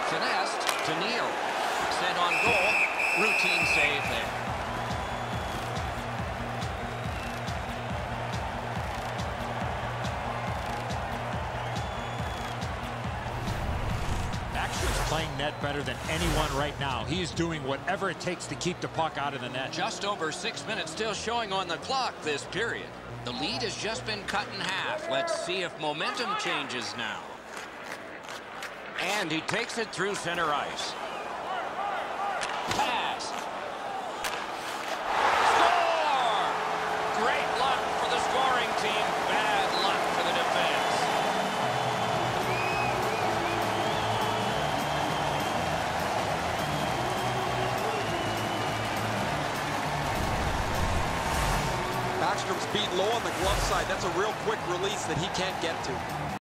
Finessed to Neal. Sent on goal. Routine save there. Backstrom's playing net better than anyone right now. He's doing whatever it takes to keep the puck out of the net. Just over 6 minutes still showing on the clock this period. The lead has just been cut in half. Let's see if momentum changes now. And he takes it through center ice. Pass. Score! Great luck for the scoring team. Bad luck for the defense. Backstrom's beat low on the glove side. That's a real quick release that he can't get to.